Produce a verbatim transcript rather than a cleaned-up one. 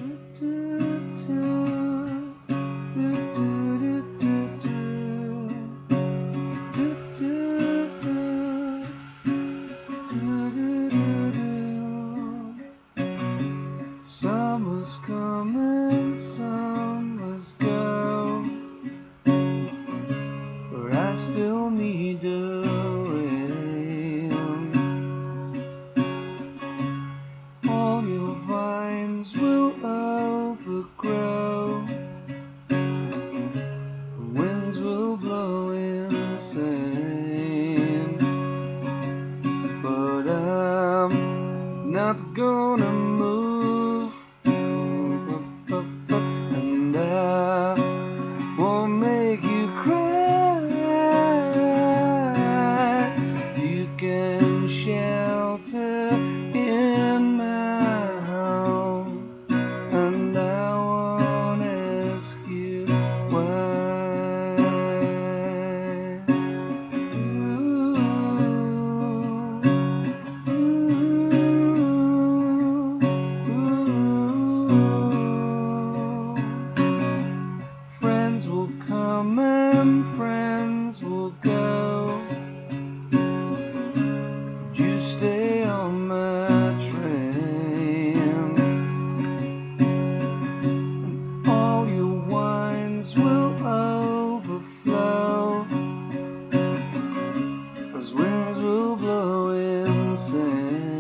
Summers come and summers go, but I still need the rain. All your vines will overgrow, the winds will blow insane, but I'm not gonna move, and I won't make you cry. You can shelter in my home, and I won't ask you why. Ooh, ooh, ooh. Friends will come and friends will go, you stay on my train, and all your wines will overflow, those winds will blow insane.